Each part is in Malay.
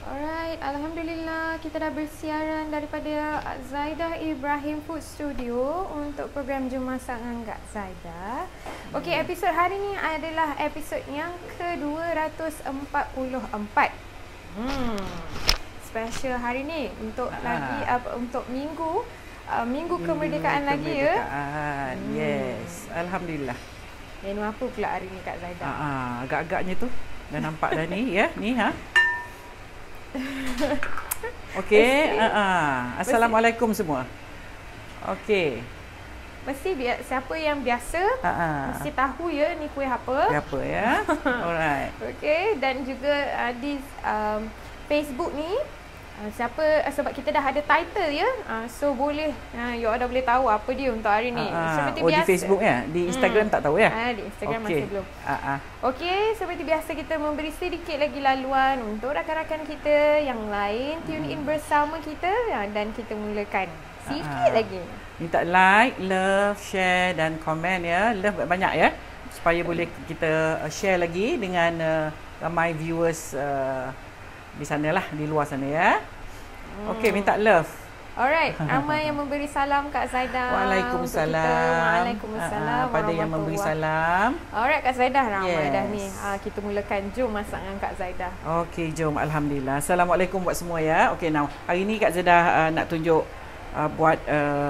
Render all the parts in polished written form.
Alright, Alhamdulillah kita dah bersiaran daripada Zaidah Ibrahim Food Studio untuk program Jom Masak dengan Kak Zaidah. Okey, episod hari ni adalah episod yang ke-244. Special hari ni untuk untuk minggu kemerdekaan lagi ya. Yes, Alhamdulillah. Menu apa pula hari ni Kak Zaidah? Agak-agaknya tu dah nampak dah ni ya. Ni Okey, Assalamualaikum semua. Okey. Mesti siapa yang biasa mesti tahu ya ni kuih apa. Apa ya? Alright. Okey, dan juga di Facebook ni sebab kita dah ada title ya. So boleh you all dah boleh tahu apa dia untuk hari ni. Seperti biasa. Di Facebook ya? Di Instagram tak tahu ya? Di Instagram masih belum. Okey, seperti biasa kita memberi sedikit lagi laluan untuk rakan-rakan kita yang lain tune in bersama kita dan kita mulakan sikit lagi. Minta like, love, share dan komen ya. Love banyak ya. Supaya boleh kita share lagi dengan ramai viewers di sanalah, di luar sana ya. Okey, minta love. Alright, ramai yang memberi salam Kak Zaidah. Waalaikumsalam. Waalaikumsalam. Pada yang memberi salam. Alright Kak Zaidah, ramai dah ni. Kita mulakan Jom Masak dengan Kak Zaidah. Okey, jom. Alhamdulillah. Assalamualaikum buat semua ya. Okey, now hari ni Kak Zaidah nak tunjuk buat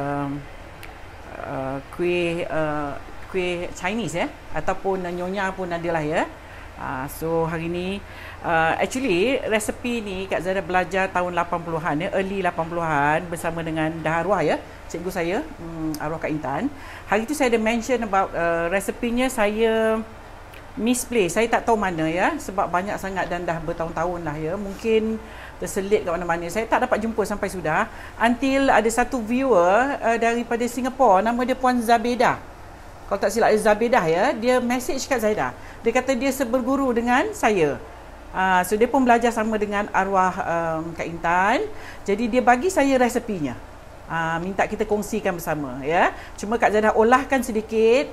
kuih Chinese ya, ataupun nyonya pun adalah ya. So hari ni actually resepi ni Kak Zaidah belajar tahun 80-an ya, early 80-an bersama dengan dah arwah ya, cikgu saya, arwah Kak Intan. Hari tu saya ada mention about resepinya saya misplay. Saya tak tahu mana ya, sebab banyak sangat dan dah bertahun-tahun lah ya. Mungkin terselit kat mana-mana. Saya tak dapat jumpa sampai sudah. Until ada satu viewer daripada Singapura, nama dia Puan Zabedah. Kalau tak silap Zabedah ya, dia message kat Zaidah. Dia kata dia seberguru dengan saya. So dia pun belajar sama dengan arwah Kak Intan. Jadi dia bagi saya resepinya. Minta kita kongsikan bersama ya. Cuma Kak Zaidah olahkan sedikit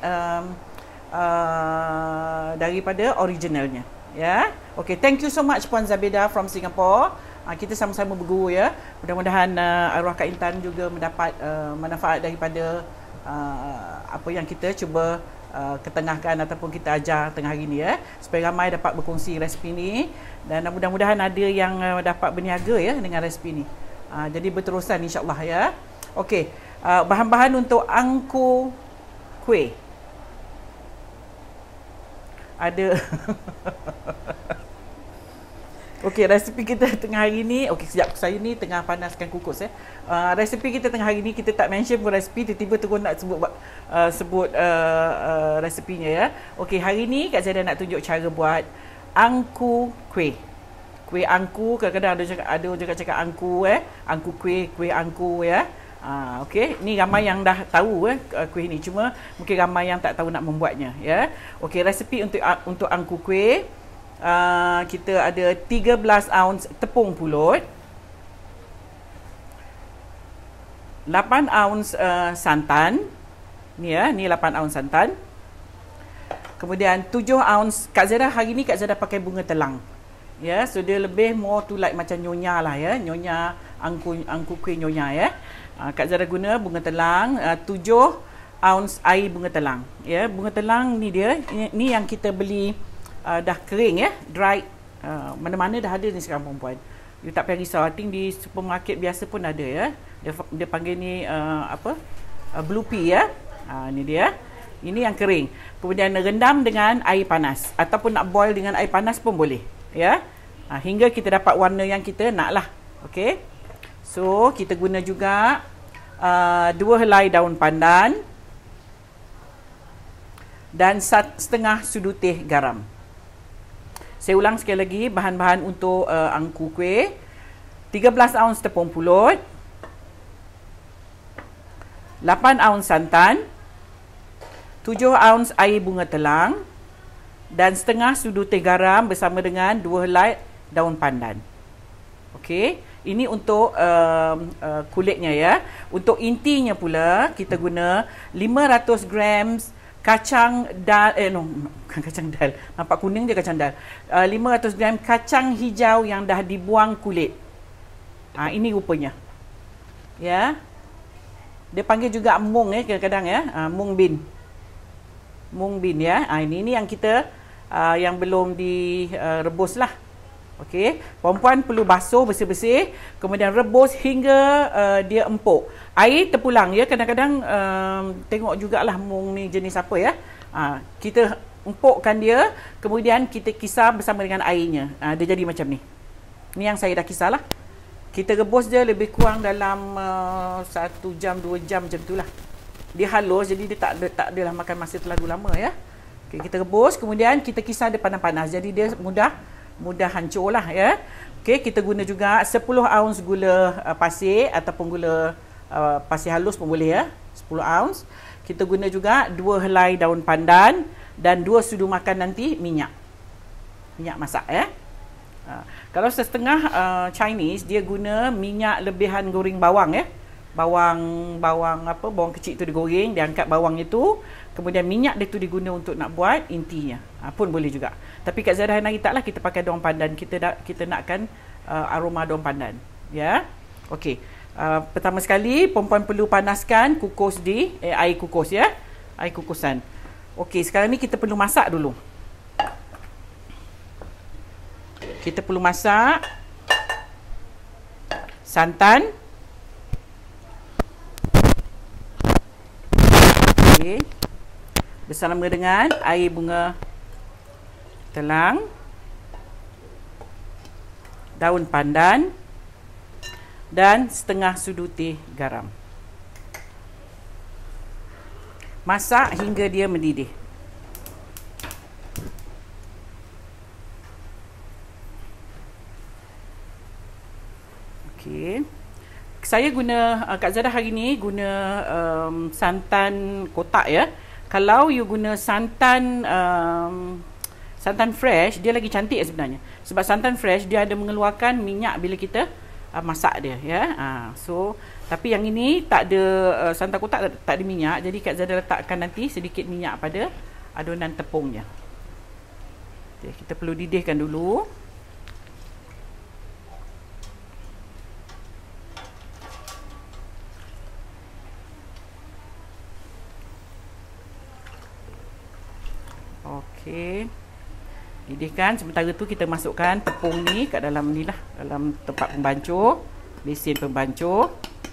daripada originalnya ya. Okay, thank you so much Puan Zabedah from Singapore. Kita sama-sama berguru ya. Mudah-mudahan arwah Kak Intan juga mendapat manfaat daripada apa yang kita cuba ketengahkan ataupun kita ajar tengah hari ni ya, supaya ramai dapat berkongsi resipi ni dan mudah-mudahan ada yang dapat berniaga ya dengan resipi ni. Jadi berterusan insya-Allah ya. Okey, bahan-bahan untuk angku kuih ada. Okey, resipi kita tengah hari ni, okey sekejap, saya ni tengah panaskan kukus ya. Resipi kita tengah hari ni kita tak mention pun resipi, tiba-tiba terus nak sebut resipinya ya. Okey, hari ni Kak Zaidah nak tunjuk cara buat angku kuih. Kuih angku, kadang-kadang ada orang cakap angku angku kuih angku ya. Okey, ni ramai yang dah tahu kuih ni, cuma mungkin ramai yang tak tahu nak membuatnya ya. Okey, resipi untuk angku kuih. Kita ada 13 ounce tepung pulut, 8 ounce santan. Ni ya, ni 8 ounce santan. Kemudian 7 ounce, Kak Zaidah hari ni Kak Zaidah pakai bunga telang. Ya, so dia lebih more to like macam nyonya lah ya, nyonya angku kuih nyonya ya. Kak Zaidah guna bunga telang, 7 ounce air bunga telang. Ya, bunga telang ni dia, ni yang kita beli dah kering ya, dry. Mana-mana dah ada ni sekarang perempuan. You tak payah risau, I think di supermarket biasa pun ada ya. Dia panggil ni blue pea ya. Ni dia. Ini yang kering. Kemudian rendam dengan air panas ataupun nak boil dengan air panas pun boleh ya. Hingga kita dapat warna yang kita nak lah. Okey. So kita guna juga 2 helai daun pandan dan setengah sudu teh garam. Saya ulang sekali lagi bahan-bahan untuk angku kuih. 13 ounce tepung pulut, 8 ounce santan, 7 ounce air bunga telang dan setengah sudu teh garam bersama dengan 2 helai daun pandan. Okey, ini untuk kulitnya ya. Untuk intinya pula kita guna 500 grams kacang dal, bukan kacang dal, nampak kuning je kacang dal. 500 gram kacang hijau yang dah dibuang kulit. Ini rupanya. Ya. Dia panggil juga mung kadang-kadang ya, mung bean. Mung bean ya. Ini yang kita yang belum direbus lah. Okey, perempuan perlu basuh bersih-bersih, kemudian rebus hingga dia empuk. Air terpulang ya, kadang-kadang tengok jugalah mung ni jenis apa ya. Kita empukkan dia, kemudian kita kisar bersama dengan airnya. Dia jadi macam ni. Ni yang saya dah kisar lah. Kita rebus dia lebih kurang dalam 1 jam, 2 jam macam tu lah. Dia halus, jadi dia tak adalah makan masa terlalu lama ya. Okay, kita rebus, kemudian kita kisar dia panas-panas. Jadi dia mudah hancur lah ya. Okey, kita guna juga 10 ounce gula pasir ataupun gula pasir halus pun boleh ya. 10 ounce. Kita guna juga 2 helai daun pandan dan 2 sudu makan nanti minyak. Minyak masak ya. Kalau setengah Chinese dia guna minyak lebihan goreng bawang ya. Bawang kecil tu digoreng, dia angkat bawang itu, kemudian minyak dia tu diguna untuk nak buat intinya. Pun boleh juga. Tapi kat Zahra hari taklah kita pakai daun pandan. Kita nakkan aroma daun pandan. Ya. Okey. Pertama sekali perempuan perlu panaskan kukus di air kukus ya. Air kukusan. Okey, sekarang ni kita perlu masak dulu. Kita perlu masak santan. Okey. Bersama dengan air bunga telang, daun pandan dan setengah sudu teh garam. Masak hingga dia mendidih. Okey. Saya guna Kak Zahra hari ni guna santan kotak ya. Kalau you guna santan fresh, dia lagi cantik sebenarnya. Sebab santan fresh dia ada mengeluarkan minyak bila kita masak dia ya. So tapi yang ini tak ada santan kotak, tak ada minyak. Jadi Kak Zahra letakkan nanti sedikit minyak pada adunan tepungnya. Okay, kita perlu didihkan dulu. Okey. Didihkan, sementara tu kita masukkan tepung ni kat dalam ni lah, dalam tempat pembancur, besin pembancur.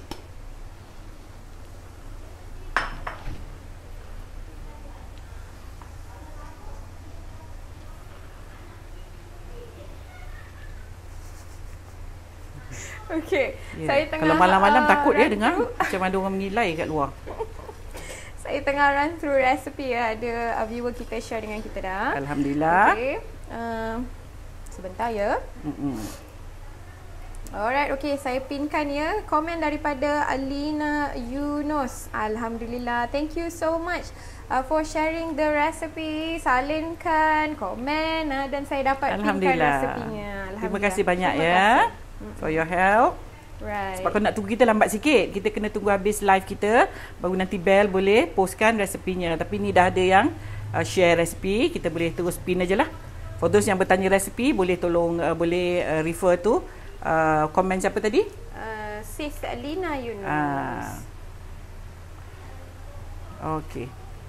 Okey. Yeah. Saya tengah kalau malam-malam takut ya dengar macam ada orang mengilai kat luar. Saya tengah run through recipe ya. Ada viewer kita share dengan kita dah. Alhamdulillah. Okey. Sebentar ya. Alright, okey, saya pinkan ya komen daripada Alina Yunus. Alhamdulillah. Thank you so much for sharing the recipe. Salinkan, komen dan saya dapat pinkan resepenya. Alhamdulillah. Terima kasih banyak ya for your help. Right. Sebab kalau nak tunggu kita lambat sikit, kita kena tunggu habis live kita, baru nanti Bel boleh postkan resepinya. Tapi ni dah ada yang share resepi, kita boleh terus pin aje lah. For those yang bertanya resepi, boleh tolong refer tu komen siapa tadi? Sis Alina Yunus. Okey.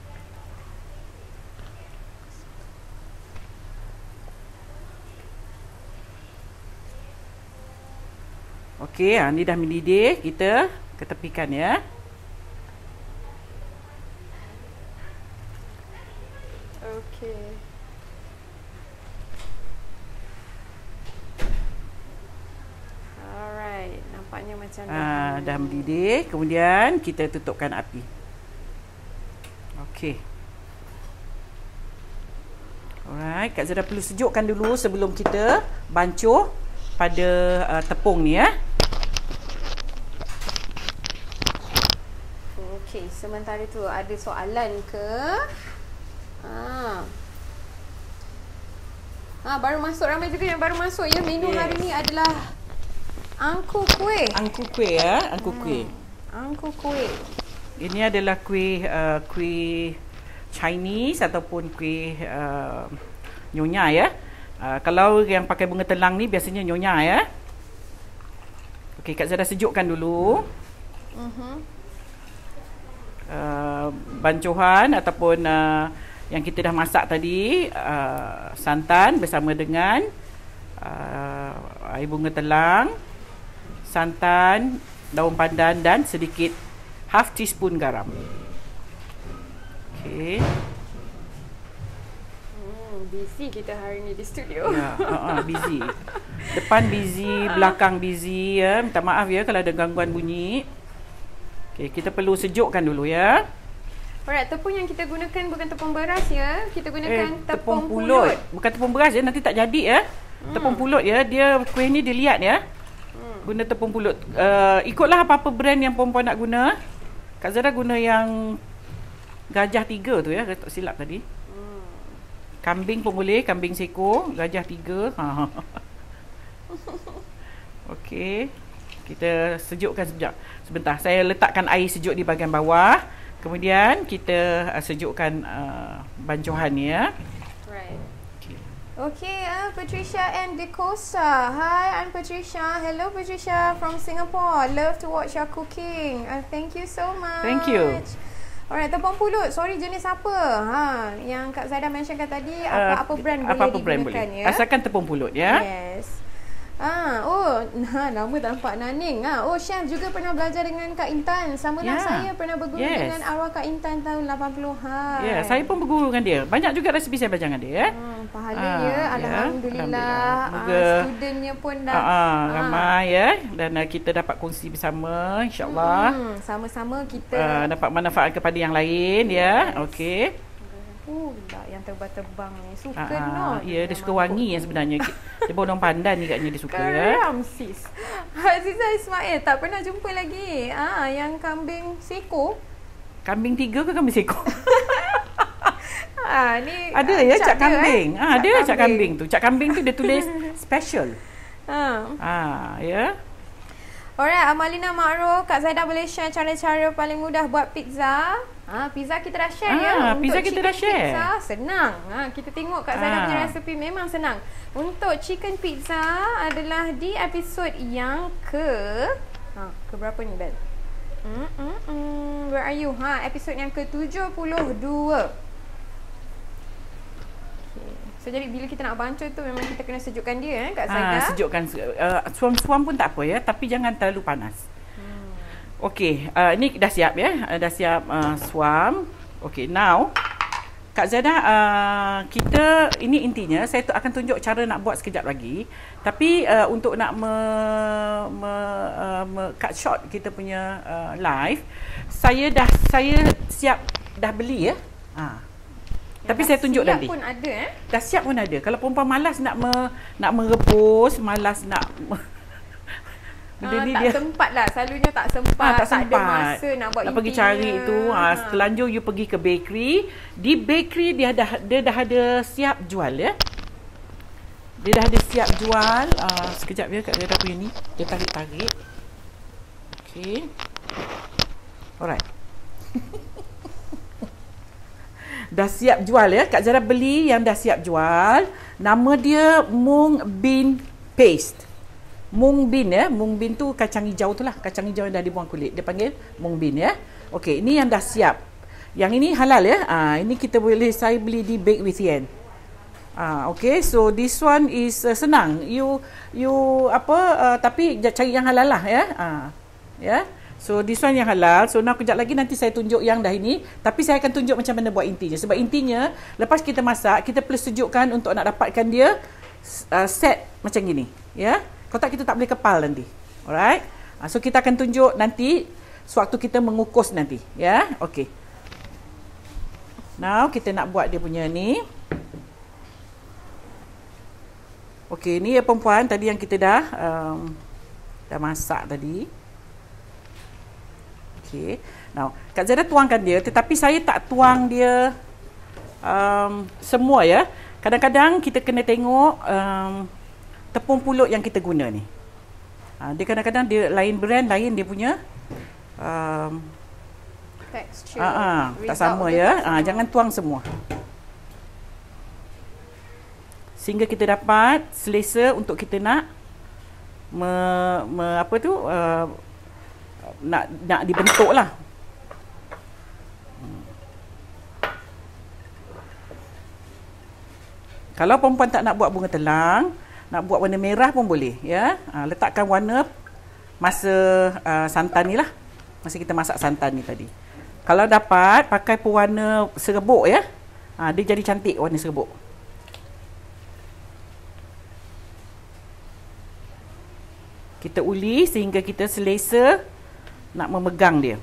Okey, ni dah mendidih, kita ketepikan ya. Okey. Alright, nampaknya macam dah mendidih, kemudian kita tutupkan api. Okey. Alright, Kak Zahra perlu sejukkan dulu sebelum kita bancuh pada tepung ni ya. Okey, sementara tu ada soalan ke? Baru masuk, ramai juga yang baru masuk ya. Menu hari ni adalah angku kuih. Angku kuih ya, angku kuih. Angku kuih. Ini adalah kuih Chinese ataupun kuih nyonya ya. Kalau yang pakai bunga telang ni biasanya nyonya ya. Okey, Kak Zada sejukkan dulu. Bancuhan ataupun yang kita dah masak tadi, santan bersama dengan air bunga telang, santan, daun pandan dan sedikit half teaspoon garam. Okey. Busy kita hari ni di studio. Ya, busy. Depan busy, belakang busy ya. Minta maaf ya kalau ada gangguan bunyi. Okey, kita perlu sejukkan dulu ya. Alright, tepung yang kita gunakan bukan tepung beras ya. Kita gunakan tepung pulut. Bukan tepung beras ya, nanti tak jadi ya. Tepung pulut ya. Dia kuih ni dia liat ya. Guna tepung pulut. Ikutlah apa-apa brand yang perempuan nak guna. Kak Zara guna yang Gajah 3 tu ya, tak silap tadi. Kambing pun boleh, kambing seko, Gajah 3. Okey. Kita sejukkan sebentar. Saya letakkan air sejuk di bahagian bawah. Kemudian kita sejukkan bancuhan ni ya. Right. Okay, Patricia and Decosa. Hi, I'm Patricia. Hello Patricia from Singapore. Love to watch your cooking. Thank you so much. Thank you. Alright, tepung pulut. Sorry, jenis apa? Yang Kak Zaida mentionkan tadi, apa brand boleh digunakan ya? Asalkan tepung pulut ya. Yes. Nama tampak Naning. Chef juga pernah belajar dengan Kak Intan. Samalah saya pernah berguru dengan arwah Kak Intan tahun 80-an. Ya, saya pun berguru dengan dia. Banyak juga resipi saya belajar dengan dia ya. Pahala dia, alhamdulillah. Studentnya pun dah ramai ya. Dan kita dapat kongsi bersama, insya-Allah. Sama-sama kita dapat manfaat kepada yang lain ya. Okey. Yang terbang-terbang ni suka no. Ya, dia suka wangi yang sebenarnya. Dia bodong pandan ni katnya dia suka ya. Keram sis. Aziza Ismail tak pernah jumpa lagi. Yang kambing seko. Kambing 3 ke kambing seko? Ni ada ya cak kambing. Ada cak kambing tu. Cak kambing tu dia tulis special. Ya. Alright, Amalina Ma'ruf, Kak Zaida boleh share cara-cara paling mudah buat pizza? Pizza kita dah share ya. Pizza kita dah share. Pizza senang. Kita tengok Kak Zaida punya resepi memang senang. Untuk chicken pizza adalah di episod yang ke berapa ni Bel? Where are you? Episod yang ke-72. So jadi bila kita nak bancuh tu memang kita kena sejukkan dia Kak Zaida. Sejukkan. Suam-suam pun tak apa ya, tapi jangan terlalu panas. Okey, ni dah siap ya. Dah siap suam. Okey, now Kak Zaida, kita ini intinya saya akan tunjuk cara nak buat sekejap lagi. Tapi untuk nak cut short kita punya live, saya siap dah beli ya. Tapi saya tunjuk nanti. Dah siap pun ada Dah siap pun ada. Kalau perempuan malas nak merebus, malas nak tak dia sempat lah. Selalunya tak sempat. Tak ada masa nak buat nak pergi cari tu. Selanjutnya you pergi ke bakery. Di bakery dia dah ada siap jual ya. Dia dah ada siap jual. Sekejap ya Kak Zaida punya ni. Dia tarik-tarik. Okey. Alright. Dah siap jual ya. Kak Zaida beli yang dah siap jual. Nama dia mung bean paste. Mung bean ya. Mung bean tu kacang hijau tu lah. Kacang hijau yang dah dibuang kulit. Dia panggil mung bean ya. Okey, ini yang dah siap. Yang ini halal ya. Ini saya beli di Bake with Yen. Okay, so this one is senang. You tapi cari yang halal lah ya. Ya. So this one yang halal. So now kejap lagi nanti saya tunjuk yang dah ini. Tapi saya akan tunjuk macam mana buat intinya. Sebab intinya lepas kita masak, kita perlu sejukkan untuk nak dapatkan dia set macam gini. Ya. Kalau tak kita tak boleh kepal nanti. Alright. So kita akan tunjuk nanti sewaktu kita mengukus nanti. Ya. Okay. Now kita nak buat dia punya ni. Okey, ni ya perempuan tadi yang kita dah masak tadi. Okey. Now, Kak Zaida tuangkan dia, tetapi saya tak tuang dia semua ya. Kadang-kadang kita kena tengok tepung pulut yang kita guna ni. Dia kadang-kadang dia lain brand, lain dia punya Texture. Tak sama ya. Jangan tuang semua. Sehingga kita dapat selesa untuk kita nak nak dibentuk lah. Kalau perempuan tak nak buat bunga telang, nak buat warna merah pun boleh, ya. Letakkan warna masa santan ni lah. Masa kita masak santan ni tadi. Kalau dapat, pakai pewarna serbuk, ya. Dia jadi cantik warna serbuk. Kita uli sehingga kita selesa nak memegang dia.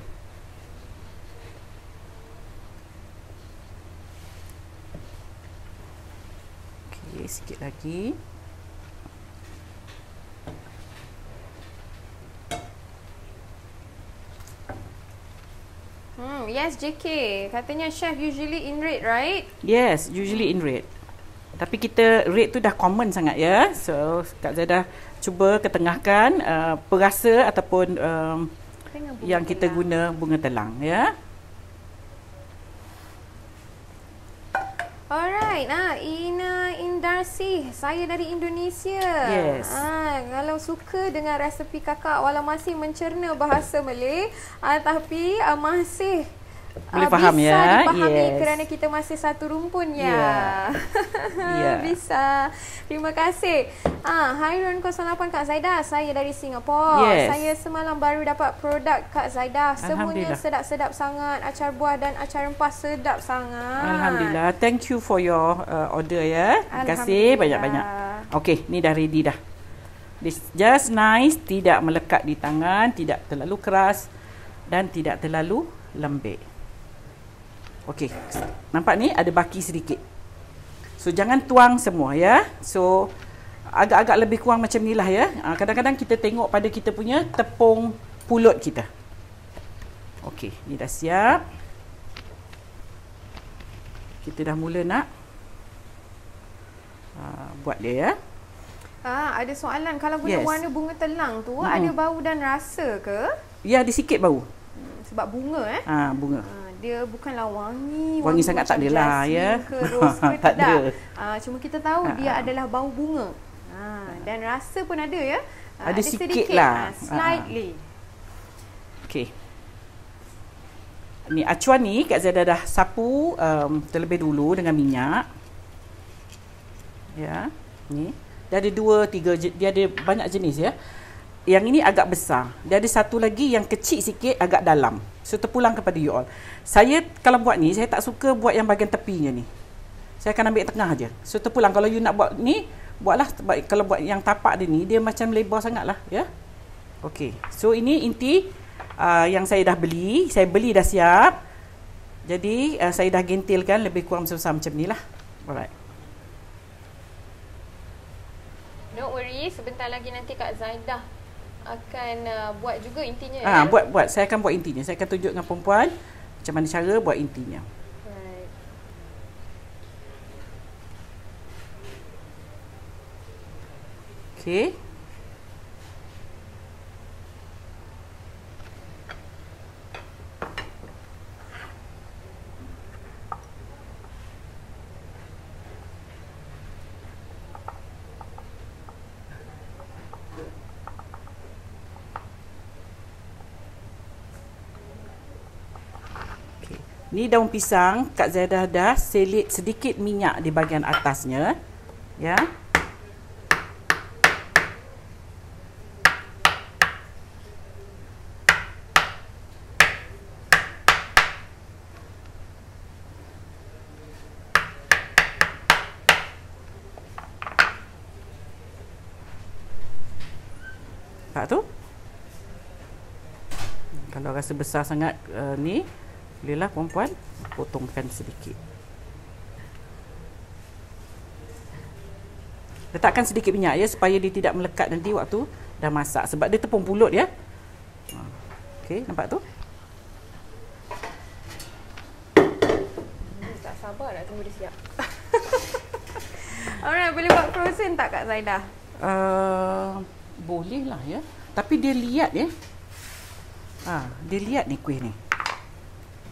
Okey, sikit lagi. Yes, JK. Katanya chef usually in red, right? Yes, usually in red. Tapi kita red tu dah common sangat, ya. So, Kak Zaidah cuba ketengahkan perasa ataupun yang kita guna bunga telang, ya. Alright, Ina Indarsi, saya dari Indonesia. Yes. Kalau suka dengan resepi kakak walau masih mencerna bahasa Malay, tapi masih boleh faham, bisa ya. dipahami Yes. kerana kita masih satu rumpun, ya. Yeah. Bisa. Terima kasih. Hairun 08 Kak Zaidah, saya dari Singapura. Yes. Saya semalam baru dapat produk Kak Zaidah. Semuanya Alhamdulillah. sedap-sedap sangat. Acar buah dan acar rempah sedap sangat. Alhamdulillah. Thank you for your order, ya. Terima kasih banyak-banyak. Okey, ni dah ready dah. This just nice, tidak melekat di tangan, tidak terlalu keras dan tidak terlalu lembek. Okey, nampak ni ada baki sedikit. So jangan tuang semua, ya. So agak-agak lebih kurang macam ni lah, ya. Kadang-kadang kita tengok pada kita punya tepung pulut kita. Okey, ni dah siap. Kita dah mula nak buat dia, ya. Ada soalan, kalau guna Yes. warna bunga telang tu ada bau dan rasa ke? Ya, ada sikit bau. Sebab bunga Bunga. dia bukanlah wangi Wangi sangat tak macam adalah, jasmine ya. ke rose ke Tak tidak. ada. Cuma kita tahu dia adalah bau bunga. Dan rasa pun ada, ya. Ada sikit lah. Slightly. Okey. Ni acuan ni Kak Zaidah dah sapu terlebih dulu dengan minyak. Ya, ni. Dia ada 2, 3, dia ada banyak jenis, ya. Yang ini agak besar. Dia ada satu lagi yang kecil sikit, agak dalam. So, terpulang kepada you all. Saya kalau buat ni, saya tak suka buat yang bahagian tepinya ni. Saya akan ambil tengah je. So, terpulang. Kalau you nak buat ni, buatlah. Kalau buat yang tapak dia ni, dia macam lebar sangat lah, ya. Okey. So, ini inti yang saya dah beli. Saya beli dah siap. Jadi, saya dah gentilkan lebih kurang besar macam ni lah. Alright. Don't worry, sebentar lagi nanti Kak Zaidah akan buat juga intinya. Buat. Saya akan buat intinya. Saya akan tunjuk dengan perempuan macam mana cara buat intinya. Right. Okey. Ni daun pisang, Kak Zaidah dah selit sedikit minyak di bahagian atasnya. Ya. Nampak tu? Kalau rasa besar sangat ni, bolehlah perempuan potongkan sedikit. Letakkan sedikit minyak, ya, supaya dia tidak melekat nanti waktu dah masak. Sebab dia tepung pulut, ya. Okey, nampak tu? Tak sabar nak tunggu dia siap. Alright, boleh buat frozen tak Kak Zaidah? Boleh lah, ya. Tapi dia liat, ya. Dia liat ni kuih ni.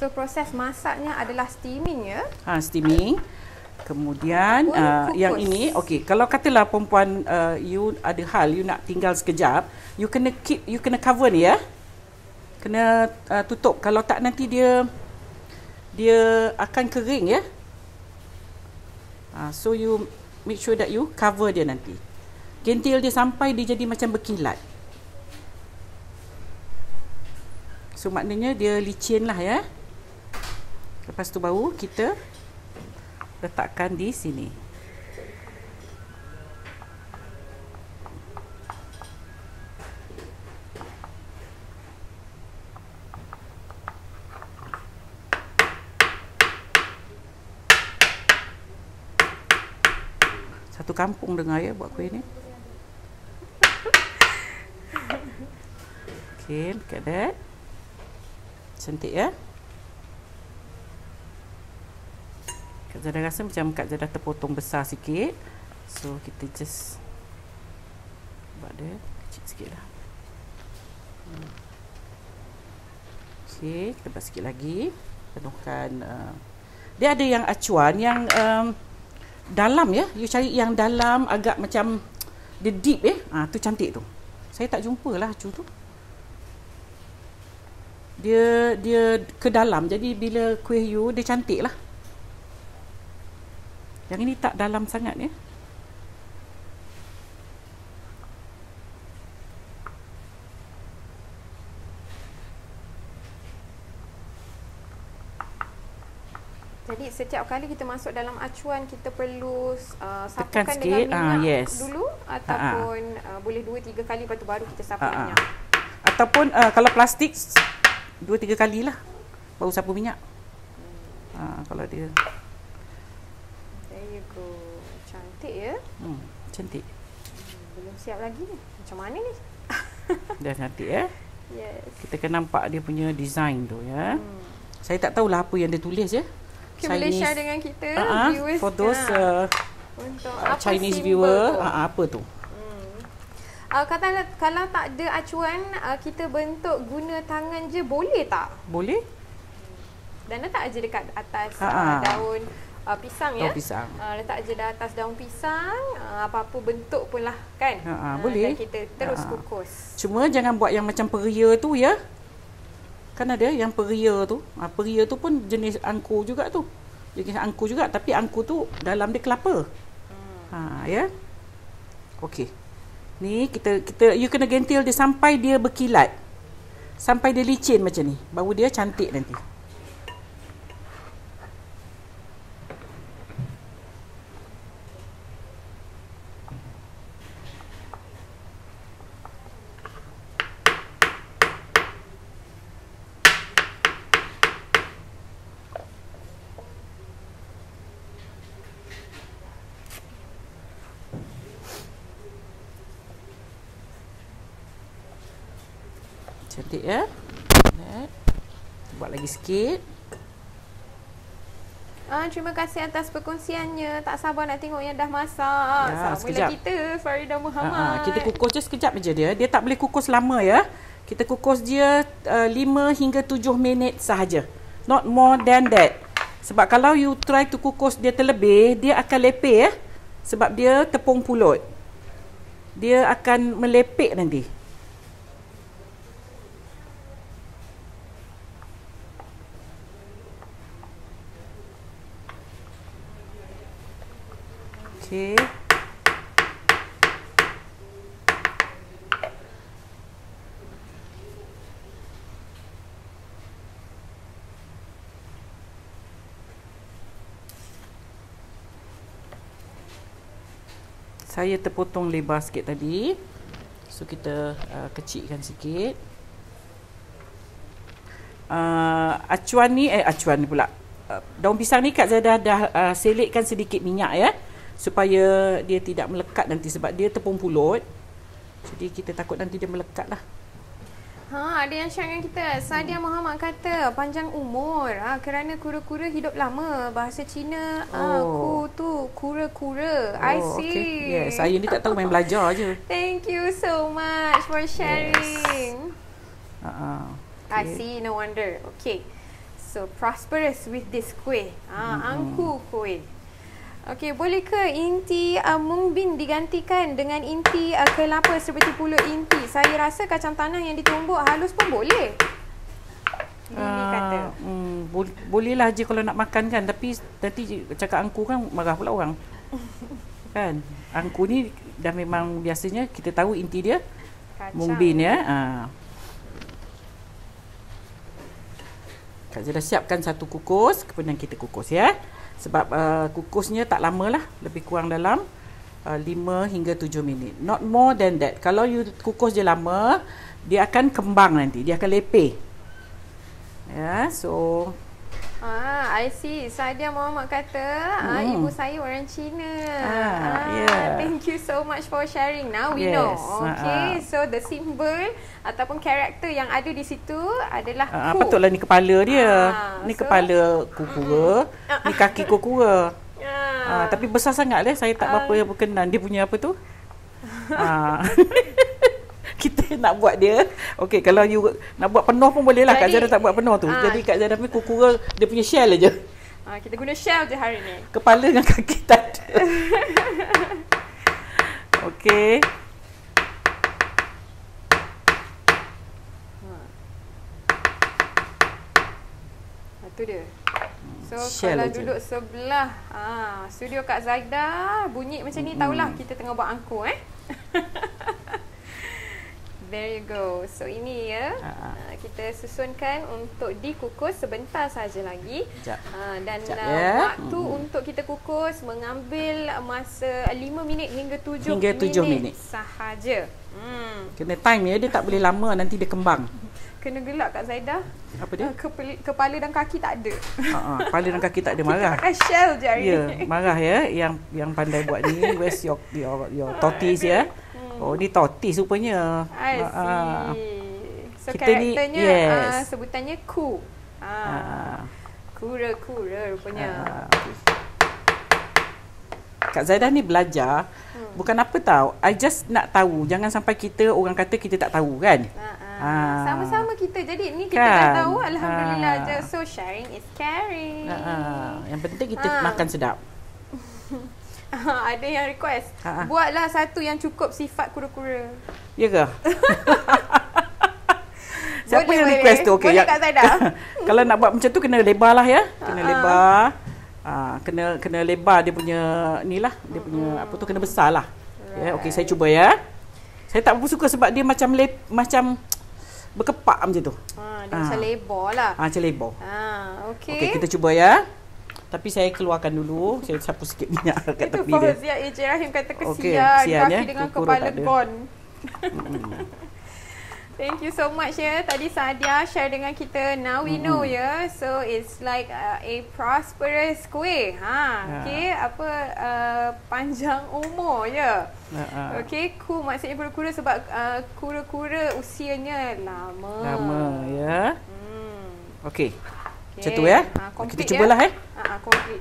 So proses masaknya adalah steaming ya. Steaming. Kemudian yang ini, okey, kalau katalah perempuan you ada hal you nak tinggal sekejap, you kena cover ni ya. Kena tutup, kalau tak nanti dia akan kering ya. So you make sure that you cover dia nanti. Gentil dia sampai dia jadi macam berkilat. So maknanya dia licin lah ya. Lepas tu baru kita letakkan di sini. Satu kampung dengar ya buat kuih ni. Okay, look at that. Cantik ya. Kak Zada rasa macam Kak Zada terpotong besar sikit. So kita just buat dia kecil sikit lah. Okay, kita buat sikit lagi. Penuhkan. Dia ada yang acuan yang dalam ya. You cari yang dalam agak macam dia deep ya. Tu cantik tu. Saya tak jumpa lah acu tu. Dia ke dalam. Jadi bila kuih you dia cantik lah. Yang ini tak dalam sangat ya. Jadi setiap kali kita masuk dalam acuan kita perlu tekan sapukan sikit. dengan minyak Yes. dulu ataupun boleh 2-3 kali lepas tu baru kita sapu minyak. Ataupun kalau plastik 2-3 kali lah baru sapu minyak. Kalau dia there you go. Cantik ya. Cantik. Belum siap lagi ni. Macam mana ni? Dah cantik ya. Yes. Kita akan nampak dia punya design tu ya. Saya tak tahulah apa yang dia tulis ya. Okay, boleh share dengan kita viewers for those untuk Chinese viewer apa tu. Kalau tak ada acuan, kita bentuk guna tangan je boleh tak? Boleh. Dan letak aje dekat atas daun pisang ya. Daun pisang. Letak aje di atas daun pisang, apa-apa bentuk pun lah kan. Boleh. Dan kita terus kukus. Cuma jangan buat yang macam peria tu ya. Kan ada yang peria tu. Peria tu pun jenis angkur juga tu. Jenis angkur juga tapi angkur tu dalam dia kelapa. Ya. Okey. Ni kita you kena gentil dia sampai dia berkilat. Sampai dia licin macam ni. Baru dia cantik nanti. Cantik ya. Buat lagi sikit. Terima kasih atas perkongsiannya. Tak sabar nak tengok yang dah masak. Sama kita, Farida Muhammad. Kita kukus je sekejap je dia. Dia tak boleh kukus lama ya. Kita kukus dia 5 hingga 7 minit sahaja. Not more than that. Sebab kalau you try to kukus dia terlebih, dia akan lepek ya. Sebab dia tepung pulut. Dia akan melepek nanti. Okay. Saya terpotong lebar sikit tadi. So kita kecilkan sikit. Acuan ni pula. Daun pisang ni Kak Zada dah selitkan sedikit minyak ya. Supaya dia tidak melekat nanti sebab dia tepung pulut. Jadi kita takut nanti dia melekat lah. Ada yang share dengan kita. Sadia Muhammad kata panjang umur kerana kura-kura hidup lama. Bahasa Cina ku tu kura-kura. I see. Okay. Yes, saya ni tak tahu main belajar je. Thank you so much for sharing. Yes. Okay. I see, no wonder. Okay. So prosperous with this kuih. Angku kuih. Okey, boleh ke inti mung bean digantikan dengan inti kelapa seperti pulut inti? Saya rasa kacang tanah yang ditumbuk halus pun boleh. Ini kata. Bolehlah je kalau nak makan kan, tapi nanti cakap angku kan marah pula orang. Kan? Angku ni dah memang biasanya kita tahu inti dia mung bean ya. Kak Zada siapkan satu kukus, kemudian kita kukus ya. Sebab kukusnya tak lama lah, lebih kurang dalam 5 hingga 7 minit. Not more than that. Kalau you kukus je lama, dia akan kembang nanti, dia akan lepeh. Ya, so I see. Sadia Muhammad kata, ibu saya orang Cina. Thank you so much for sharing. Now we know. Okay, so the symbol ataupun karakter yang ada di situ adalah ku. Patutlah ni kepala dia. Ni kepala kukura, ni kaki kukura. Tapi besar sangat lah. Saya tak berapa berkenan dia punya apa tu. Kita nak buat dia. Okey, kalau you nak buat penuh pun boleh lah. Kak Zada tak buat penuh tu. Jadi Kak Zada punya kukura dia punya shell aja. Kita guna shell je hari ni. Kepala dengan kaki tak ada. Okey. Itu dia. So shell kalau aja. duduk sebelah studio Kak Zaida bunyi macam ni, tahulah kita tengah buat angku There you go. So ini ya, kita susunkan untuk dikukus sebentar saja lagi. Dan waktu untuk kita kukus mengambil masa 5 minit hingga 7 minit sahaja. Kena time ya, dia tak boleh lama, nanti dia kembang. Kena gelak Kak Zaida. Apa dia? Kepala dan kaki tak ada. Kepala dan kaki tak ada, marah. Kita pakai shell je hari ni. Marah ya, yang pandai buat ni. Where's your tortoise ya? Oh, ni tortoise rupanya. I see. So kita karakternya ni, sebutannya ku. Kura-kura rupanya. Kak Zaidah ni belajar. Bukan apa tahu, I just nak tahu. Jangan sampai orang kata kita tak tahu kan. Sama-sama kita. Jadi ni kita dah tahu, alhamdulillah je. So sharing is caring. Yang penting kita makan sedap. Ada yang request, buatlah satu yang cukup sifat kura-kura. Ya ke? Siapa yang request tu? Okay, boleh Kak Zaida. Kalau nak buat macam tu kena lebar lah ya. Kena lebar. Kena lebar dia punya ni lah. Dia punya apa tu, kena besar lah. Ya, okey, saya cuba ya. Saya tak berapa suka sebab dia macam berkepak macam tu. Dia macam lebar lah. Macam lebar. Okey, kita cuba ya. Tapi saya keluarkan dulu. Saya sapu sikit minyak kat tepi dia. Itu Fauzia AJ Rahim kata kesian kaki dengan kepala gone. Thank you so much ya. Tadi Sadia share dengan kita. Now we know ya. So it's like a prosperous kuih. Okay, panjang umur ya. Okay, ku maksudnya kura-kura sebab kura-kura usianya lama. Lama ya. Okay. Macam tu ya. Kita cubalah ya. Komplit.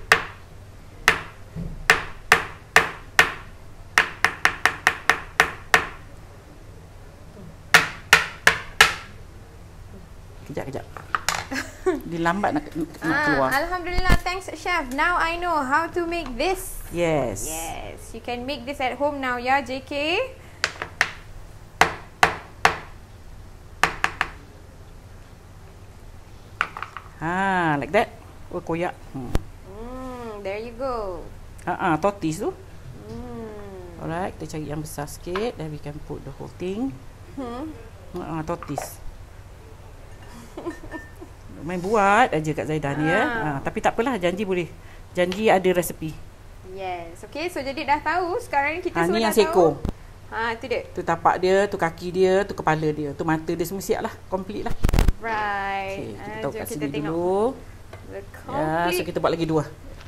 Kejap. Dia lambat nak keluar. Alhamdulillah, thanks chef. Now I know how to make this. Yes. You can make this at home now ya, JK. Like that. Koyak. There you go. Tortoise tu. Alright, kita cari yang besar sikit. Then we can put the whole thing. Tortoise. Main buat aja Kak Zaidah ni ya. Tapi tak apalah, janji ada resepi. Yes. Okay, so jadi dah tahu. Sekarang kita semua ni dah yang seko. Itu dia. Tu tapak dia, tu kaki dia, tu kepala dia, tu mata dia, semua siap lah. Complete lah. Right. Kita tahu kat sini tengok dulu. So kita buat lagi 2.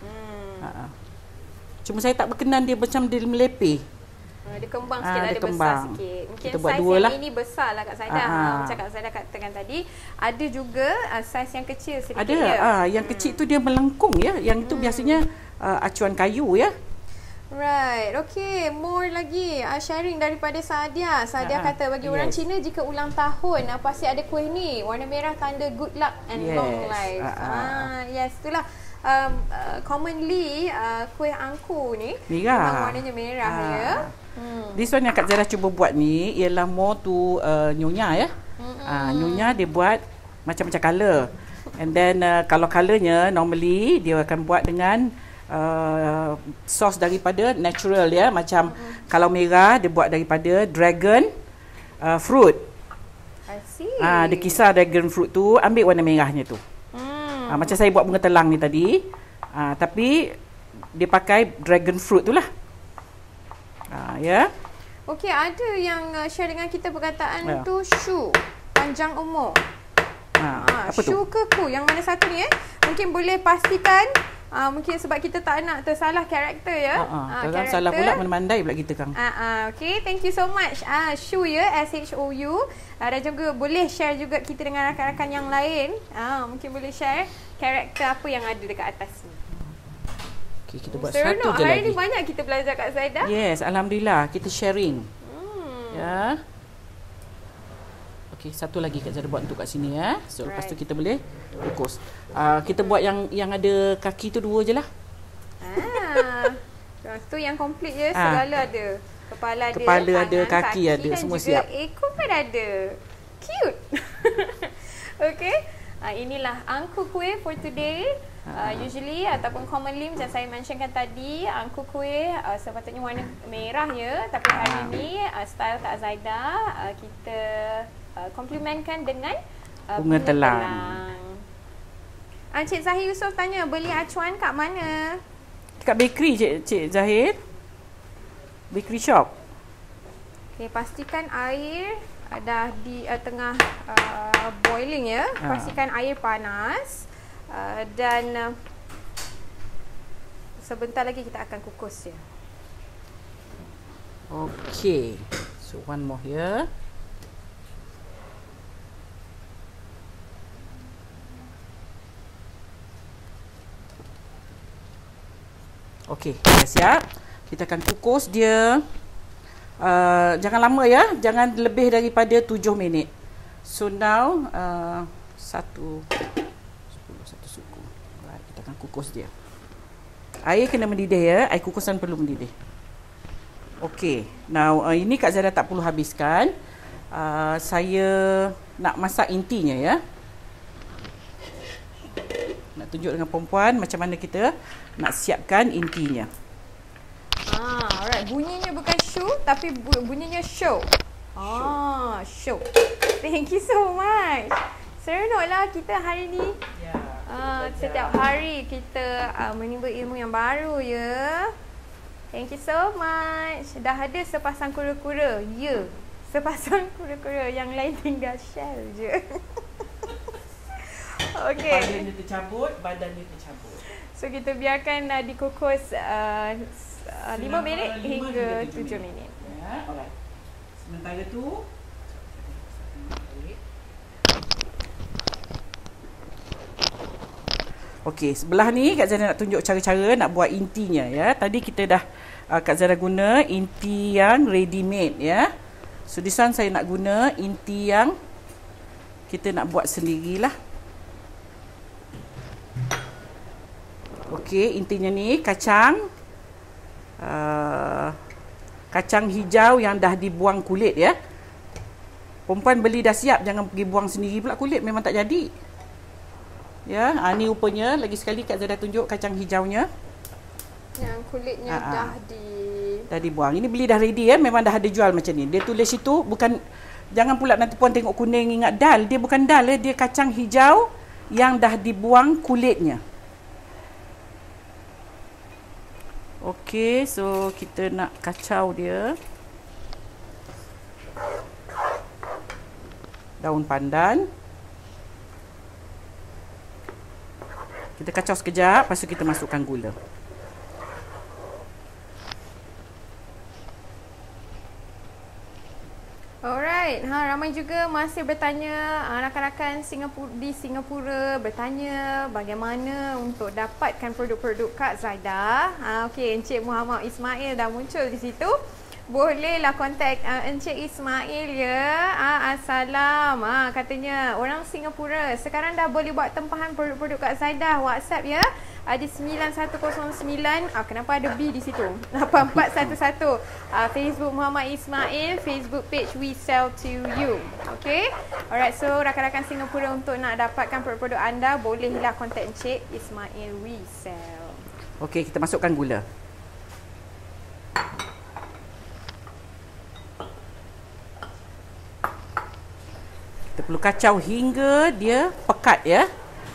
Cuma saya tak berkenan dia macam dia melepeh. Dia kembang sikit lah, dia besar sikit. Mungkin kita buat saiz 2 lah. yang ini besar lah Kak Zaidah. Macam Kak Zaidah katakan tadi, ada juga saiz yang kecil sedikit. Ada, yang kecil tu dia melengkung ya. Yang itu biasanya acuan kayu ya. Right. Okay, more lagi sharing daripada Sadia. Sadia kata bagi orang Cina jika ulang tahun pasti ada kuih ni. Warna merah tanda good luck and long life. Yes, itulah. Commonly kuih angku ni memang warnanya merah ya. This one yang Kak Zara cuba buat ni ialah more to nyonya ya. Nyonya dia buat macam-macam colour. And then kalau colournya normally dia akan buat dengan sos daripada natural ya, macam kalau merah dia buat daripada dragon fruit. I see. Dia kisar dragon fruit tu, ambil warna merahnya tu. Macam saya buat bunga telang ni tadi, tapi dia pakai dragon fruit tu lah. Ya. Okey, ada yang share dengan kita perkataan tu shu, panjang umur. Apa tu? Shu ke ku? Yang mana satu ni Mungkin boleh pastikan. Mungkin sebab kita tak nak tersalah karakter ya. Kalau salah pula mandai pula kita Kang. Okay, thank you so much. Shu ya, SHOU. Dan juga boleh share juga kita dengan rakan-rakan yang lain. Mungkin boleh share karakter apa yang ada dekat atas ni. Okay, kita buat satu je lagi. Hari ni banyak kita belajar Kak Zaidah. Yes, alhamdulillah kita sharing. Ya. Okay, satu lagi Kak Zara buat untuk kat sini ya. So lepas tu kita boleh kukus. Kita buat yang ada kaki tu 2 je lah. Lepas tu yang komplit je, segala ada. Kepala ada, tangan, kaki ada, semua siap. Ekor pun ada. Cute. Okay. Inilah angku kuih for today. Usually ataupun commonly macam saya mentionkan tadi, angku kuih sepatutnya warna merah ya. Tapi hari ni style Kak Zaidah kita komplimentkan dengan bunga telang. Cik Zahir Yusof tanya, beli acuan kat mana? Dekat bakery Cik Zahir. Bakery shop. Okay, pastikan air dah di tengah boiling ya. Pastikan air panas dan sebentar lagi kita akan kukus ya. Okay. So one more here. Okey, dah siap. Kita akan kukus dia. Jangan lama ya. Jangan lebih daripada 7 minit. So now, 10 suku. Right, kita akan kukus dia. Air kena mendidih ya. Air kukusan perlu mendidih. Okey. Now, ini Kak Zara tak perlu habiskan. Saya nak masak intinya ya. Nak tunjuk dengan perempuan macam mana kita nak siapkan intinya. Alright. Bunyinya bukan show tapi bunyinya show. Show. Thank you so much. Seronoklah kita hari ni. Setiap hari kita menimba ilmu yang baru ya. Thank you so much. Dah ada sepasang kura-kura. Ya. Sepasang kura-kura, yang lain tinggal shell je. Okey. Kepalanya tercabut, badannya tercabut. So kita biarkan dikukus 5 minit hingga 7 minit. Ya, alright. Sementara tu okey, sebelah ni Kak Zara nak tunjuk cara-cara nak buat intinya ya. Tadi kita dah Kak Zara guna inti yang ready made ya. So this one saya nak guna inti yang kita nak buat sendirilah. Okey, intinya ni kacang kacang hijau yang dah dibuang kulit ya. Perempuan beli dah siap, jangan pergi buang sendiri pula kulit, memang tak jadi. Ya, ni rupanya lagi sekali Kak Zara tunjuk kacang hijaunya. Yang kulitnya dah dibuang. Ini beli dah ready ya, memang dah ada jual macam ni. Dia tulis itu bukan, jangan pula nanti puan tengok kuning ingat dal, dia bukan dal ya, dia kacang hijau yang dah dibuang kulitnya. Okey, so kita nak kacau dia. Daun pandan. Kita kacau sekejap, lepas tu kita masukkan gula. Alright, ramai juga masih bertanya, rakan-rakan di Singapura bertanya bagaimana untuk dapatkan produk-produk Kak Zaidah. Okey, Encik Muhammad Ismail dah muncul di situ. Bolehlah kontak Encik Ismail ya. Assalam. Katanya orang Singapura sekarang dah boleh buat tempahan produk-produk Kak Zaidah. WhatsApp ya. Ada 9109. Kenapa ada B di situ? 8411. Facebook Muhammad Ismail, Facebook page We Sell to You. Okay. Alright, so rakan-rakan Singapura untuk nak dapatkan produk-produk anda, bolehlah kontak Encik Ismail We Sell. Okey, kita masukkan gula. Kita perlu kacau hingga dia pekat ya.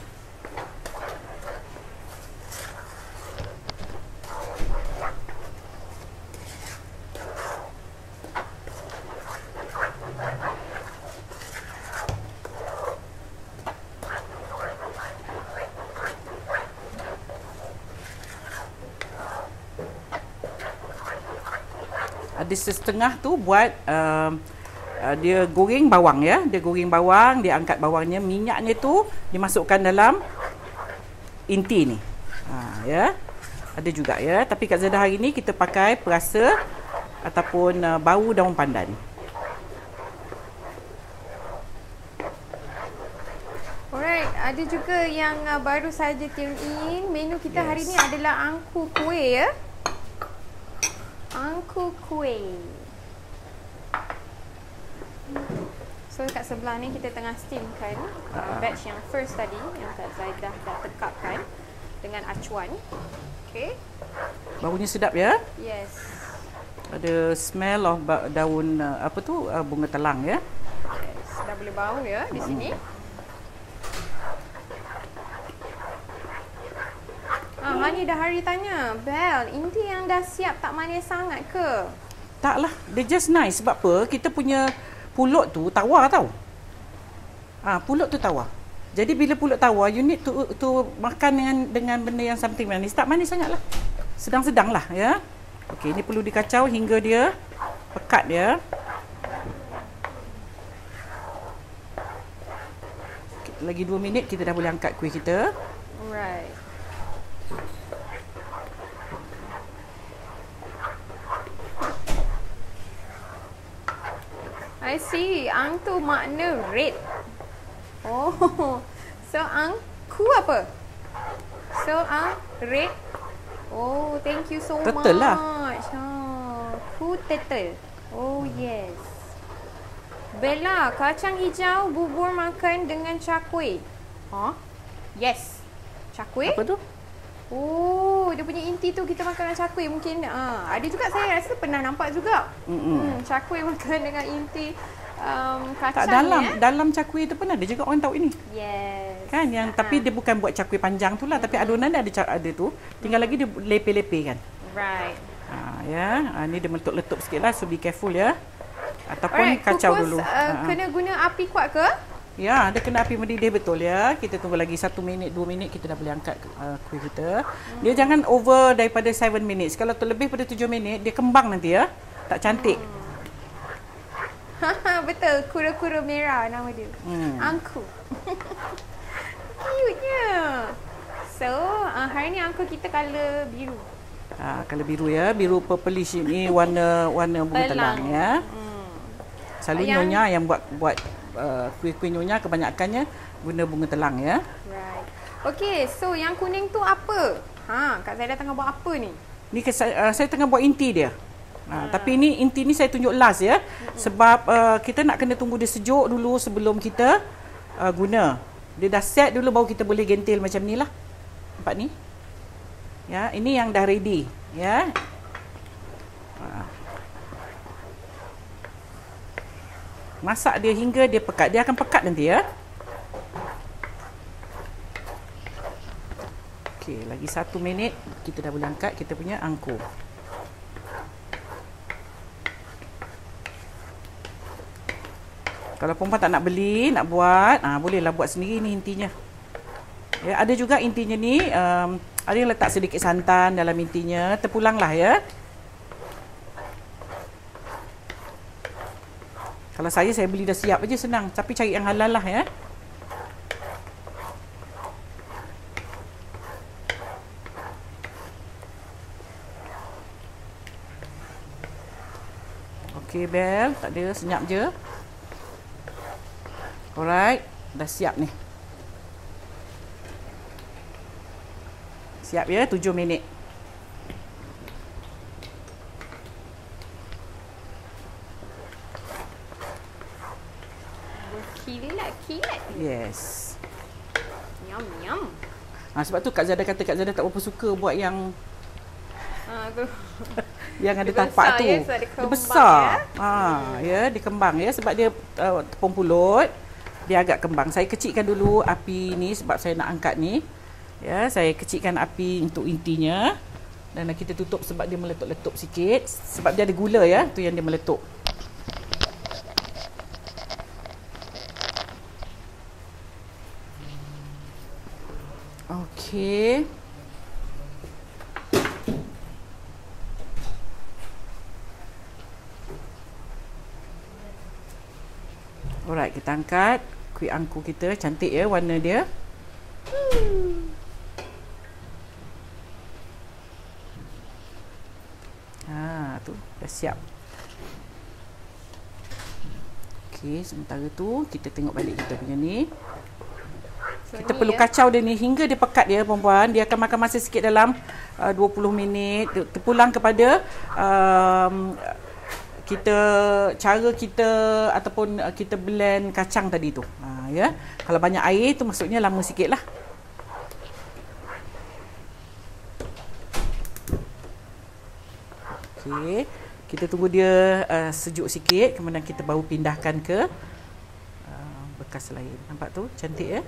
Ada setengah tu buat dia goreng bawang ya. Dia goreng bawang, dia angkat bawangnya, minyaknya tu dimasukkan dalam inti ni. Ya. Ada juga ya, tapi Kak Zaidah hari ni kita pakai perasa ataupun bau daun pandan. Alright, ada juga yang baru saja tune in. Menu kita hari ni adalah angku kuih ya. Angku kuih. So kat sebelah ni kita tengah steamkan batch yang first tadi yang Kak Zaidah dah tekapkan dengan acuan. Okay. Baunya sedap ya. Yes. Ada smell of daun bunga telang ya. Yes, dah boleh bau ya di sini. Hani dah hari tanya, Bel, inti yang dah siap tak manis sangat ke? Taklah, dia just nice. Sebab apa? Kita punya pulut tu tawar tau. Pulut tu tawar. Jadi bila pulut tawar, you need to makan dengan benda yang something manis. Tak manis sangat lah. Sedang-sedang lah ya. Okey, ni perlu dikacau hingga dia pekat ya. Lagi 2 minit kita dah boleh angkat kuih kita. Alright. I see. Ang tu makna red. Oh. So angku apa? So red. Oh, thank you so turtle much. Lah. Ku turtle. Oh, yes. Bella, kacang hijau bubur makan dengan cakwe. Yes. Cakwe? Apa tu? Oh, dia punya inti tu kita makan dengan cakwe mungkin. Ada juga saya rasa pernah nampak juga. Cakwe makan dengan inti kacang. Tak dalam cakwe tu pun ada juga orang tahu ini. Yes. Kan yang tapi dia bukan buat cakwe panjang tu lah, tapi adunan dia ada tu. Tinggal lagi dia lepe-lepe kan. Right. Ni dia meletup-letup sikitlah, so be careful ya. Ataupun kacau dulu. Kena guna api kuat ke? Ya, dia kena api mendidih betul ya. Kita tunggu lagi 1 minit, 2 minit kita dah boleh angkat kuih kita. Dia jangan over daripada 7 minit. Kalau terlebih pada 7 minit, dia kembang nanti ya. Tak cantik. Betul, kura-kura merah nama dia. Angku. Cute-nya. So, hari ni angku kita color biru. Color biru ya, biru purplish ini warna bunga telang ya. Selalu nyonya yang buat kuih-kuih nyonya kebanyakannya guna bunga telang ya. Right. Okey, so yang kuning tu apa? Kak Zaidah tengah buat apa ni? Ni saya tengah buat inti dia. Tapi ni inti ni saya tunjuk last ya. Sebab kita nak kena tunggu dia sejuk dulu sebelum kita guna. Dia dah set dulu baru kita boleh gentil macam ni lah. Nampak ni? Ya, ini yang dah ready ya. Masak dia hingga dia pekat. Dia akan pekat nanti ya. Okey, lagi 1 minit kita dah boleh angkat kita punya angku. Kalau perempuan tak nak beli, nak buat, bolehlah buat sendiri ni intinya. Ya, ada juga intinya ni, ada yang letak sedikit santan dalam intinya, terpulanglah ya. Kalau saya beli dah siap aja, senang. Tapi cari yang halal lah ya. Okey, Bel. Tak ada, senyap je. Alright. Dah siap ni. Siap ya, 7 minit. Berkilat-kilat. Yes. Yum. Sebab tu Kak Zada kata Kak Zada tak berapa suka buat yang Tu. yang ada Dia tapak besar tu. ya, sebab dia Dia kembang besar. ya. Ya, dia kembang ya sebab dia tepung pulut. Dia agak kembang. Saya kecilkan dulu api ni sebab saya nak angkat ni. Ya, saya kecilkan api untuk intinya. Dan kita tutup sebab dia meletup-letup sikit. Sebab dia ada gula ya, tu yang dia meletup. Okey. Alright, kita angkat kuih angku kita. Cantik ya warna dia. Tu dah siap. Okey, sementara tu kita tengok balik kita punya ni. Kita perlu kacau dia ni hingga dia pekat dia, perempuan. Dia akan makan masa sikit dalam 20 minit. Terpulang kepada cara kita ataupun kita blend kacang tadi tu. Ya. Kalau banyak air tu maksudnya lama sikitlah. Okey. Kita tunggu dia sejuk sikit, kemudian kita baru pindahkan ke bekas lain. Nampak tu? Cantik ya?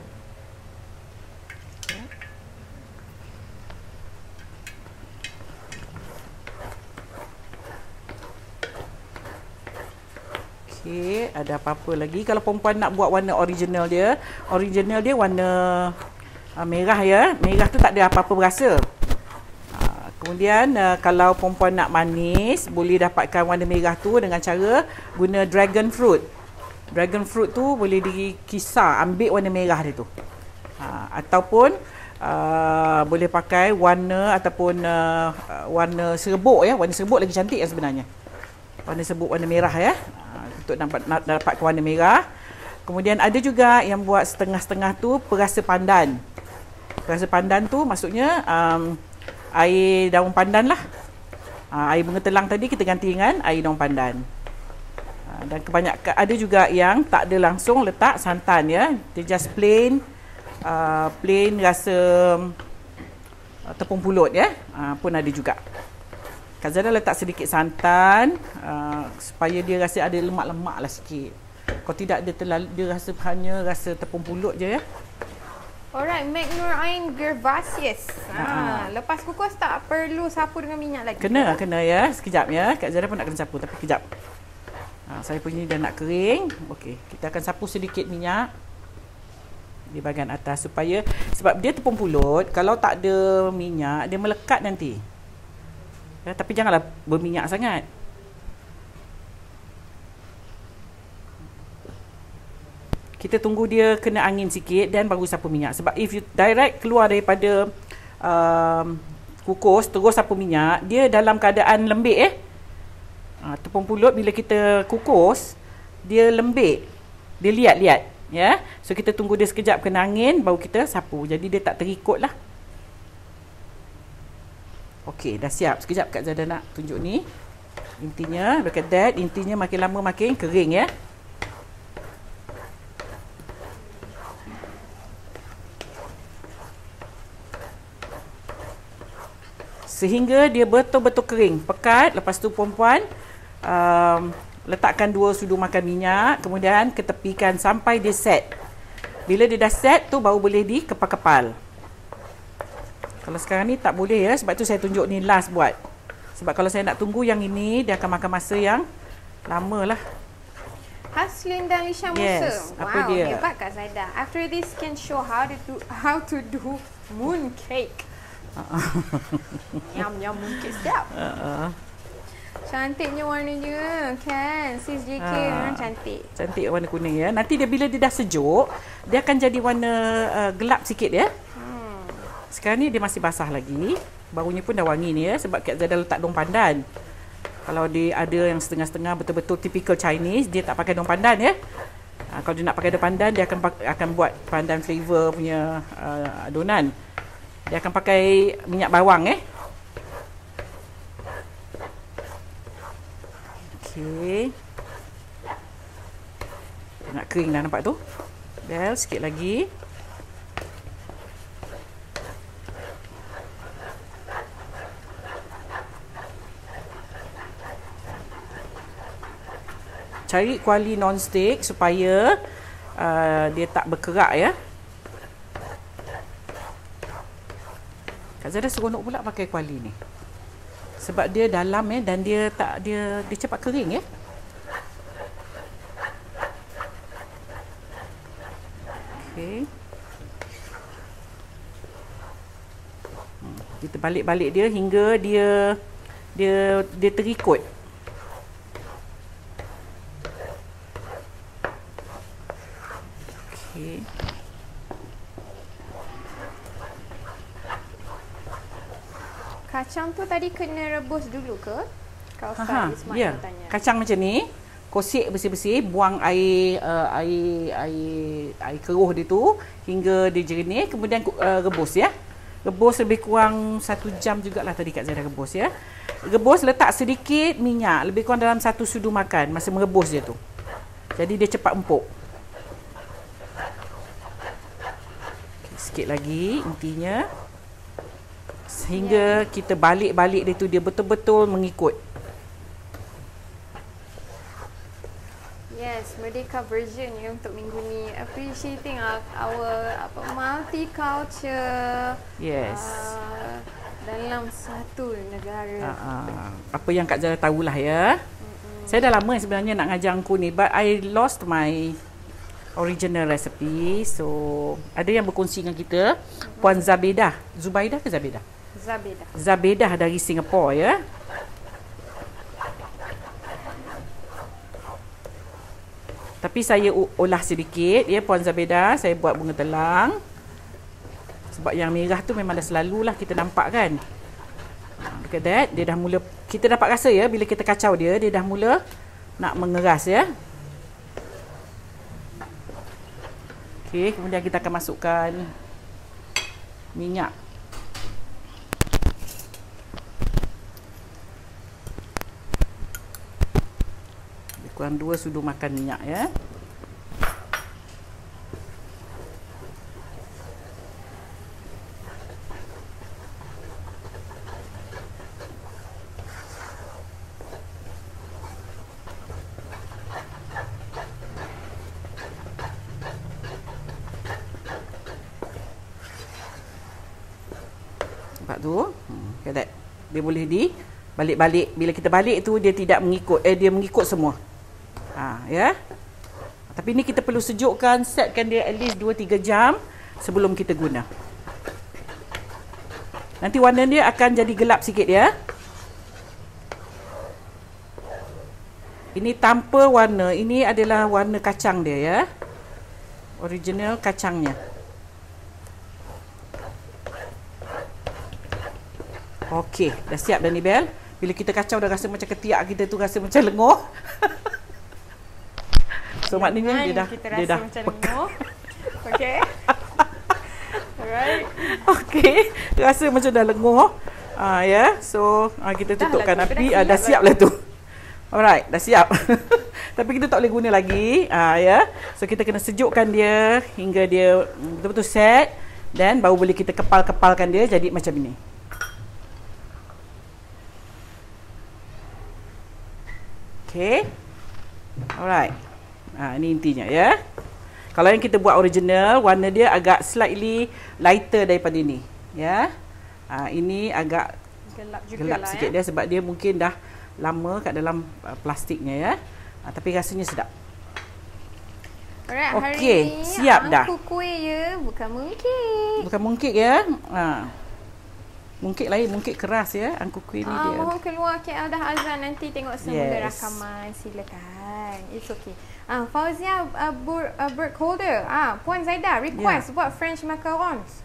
Okey, ada apa-apa lagi? Kalau perempuan nak buat warna original dia warna merah ya. Merah tu tak ada apa-apa berasa. Kemudian kalau perempuan nak manis, boleh dapatkan warna merah tu dengan cara guna dragon fruit. Dragon fruit tu boleh dikisar, ambil warna merah dia tu. Ataupun boleh pakai warna ataupun warna serbuk ya. Warna serbuk lagi cantik sebenarnya. Warna serbuk warna merah ya. Untuk dapatkan warna merah. Kemudian ada juga yang buat setengah-setengah tu perasa pandan. Perasa pandan tu maksudnya air daun pandan lah. Air bunga telang tadi kita ganti dengan air daun pandan. Dan kebanyakan ada juga yang tak ada langsung letak santan ya. Dia just plain rasa tepung pulut ya. Pun ada juga. Kak Zada letak sedikit santan supaya dia rasa ada lemak-lemak lah sikit. Kalau tidak dia rasa hanya rasa tepung pulut je ya. Alright, Mek Nur Ain Gervasius. Lepas kukus tak perlu sapu dengan minyak lagi? Kena ya. Sekejap ya. Kak Zara pun nak kena sapu tapi kejap. Saya punya dah nak kering. Okey, kita akan sapu sedikit minyak di bahagian atas supaya sebab dia tepung pulut, kalau tak ada minyak dia melekat nanti. Ya, tapi janganlah berminyak sangat. Kita tunggu dia kena angin sikit dan baru sapu minyak. Sebab if you direct keluar daripada kukus terus sapu minyak, dia dalam keadaan lembik tepung pulut bila kita kukus dia lembik. Dia liat-liat ya. So kita tunggu dia sekejap kena angin baru kita sapu. Jadi dia tak terikut lah. Okey, dah siap. Sekejap Kak Zada nak tunjuk ni. Intinya, look at that. Intinya makin lama makin kering ya. Sehingga dia betul-betul kering, pekat. Lepas tu perempuan letakkan 2 sudu makan minyak, kemudian ketepikan sampai dia set. Bila dia dah set tu baru boleh dikepal-kepal. Kalau sekarang ni tak boleh ya, sebab tu saya tunjuk ni last buat. Sebab kalau saya nak tunggu yang ini, dia akan makan masa yang lama lah. Haslin dan Lisha Musa. Yes, wow, apa dia? Hebat Kak Zaida. After this can show how to do moon cake. Yum, moon cake sedap. Cantiknya warnanya kan. Sis JK cantik. Cantik warna kuning ya. Nanti bila dia dah sejuk, dia akan jadi warna gelap sikit ya. Sekarang ni dia masih basah lagi. Baunya pun dah wangi ni ya, sebab Kak Zaida letak daun pandan. Kalau dia ada yang setengah-setengah betul-betul typical Chinese, dia tak pakai daun pandan ya. Kalau dia nak pakai daun pandan, dia akan buat pandan flavor punya adonan. Dia akan pakai minyak bawang Okey. Dia nak kering dah, nampak tu? Bel sikit lagi. Cari kuali non-stick supaya dia tak berkerak ya. Kak Zaida seronok pula pakai kuali ni. Sebab dia dalam dan dia cepat kering ya. Okey. Kita balik-balik dia hingga dia terikut. Kacang tu tadi kena rebus dulu ke? Kalau Ismail ya. tanya. Kacang macam ni, kosek bersih-bersih, buang air keruh dia tu hingga dia jernih, kemudian rebus ya. Rebus lebih kurang 1 jam jugalah tadi Kak Zaida rebus ya. Rebus, letak sedikit minyak, lebih kurang dalam 1 sudu makan masa merebus dia tu. Jadi dia cepat empuk. Sikit lagi intinya. Sehingga kita balik-balik dia tu, dia betul-betul mengikut. Yes, Merdeka version ya untuk minggu ni. Appreciating our multicultural. Yes. Dalam satu negara. Apa yang Kak Zaida tahulah ya. Saya dah lama sebenarnya nak ngajar angku ni, but I lost my original recipe. So, ada yang berkongsi dengan kita, Puan Zabedah. Zubaidah ke Zabedah? Zabedah dari Singapura ya. Tapi saya olah sedikit ya Puan Zabedah, saya buat bunga telang. Sebab yang merah tu memang dah selalulah kita nampak kan. Look at that, dia dah mula, kita dapat rasa ya bila kita kacau dia dah mula nak mengeras ya. Okey, kemudian kita akan masukkan minyak. Kurang 2 sudu makan minyak ya. Nampak tu? Kayak dia boleh balik-balik. Bila kita balik tu dia tidak mengikut, dia mengikut semua. Ya. Tapi ni kita perlu sejukkan, setkan dia at least 2-3 jam sebelum kita guna. Nanti warna dia akan jadi gelap sikit ya. Ini tanpa warna, ini adalah warna kacang dia ya. Original kacangnya. Okey, dah siap dah ni Bel. Bila kita kacau dah rasa macam ketiak kita tu rasa macam lenguh. So maknanya dia dah macam lenguh. Okey. Alright. Okey, rasa macam dah lenguh. Ya. So kita tutupkan api. Dah siap lah tu. Alright, dah siap. Tapi kita tak boleh guna lagi. Ya. So kita kena sejukkan dia hingga dia betul-betul set, dan baru boleh kita kepal-kepalkan dia jadi macam ini. Okey. Alright. Ini intinya ya. Kalau yang kita buat original, warna dia agak slightly lighter daripada ini, ya. Ini agak gelap sikit dia sebab dia mungkin dah lama kat dalam plastiknya ya. Tapi rasanya sedap. Alright, okey, siap dah. Kuih ya, bukan mooncake. Bukan mooncake ya. Mungkin lain, mungkin keras ya. Angku kuih ni dia. Mohon keluar KL dah azan, nanti tengok semula Yes. rakaman. Silakan. It's okay. Fauzia Burkholder. Puan Zaida request buat French macarons.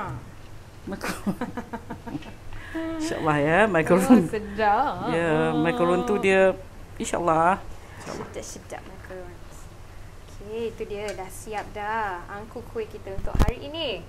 InsyaAllah ya, macaron. Sedap. Ya, macaron tu dia insyaAllah. Sedap macarons. Okey, itu dia dah siap dah angku kuih kita untuk hari ini.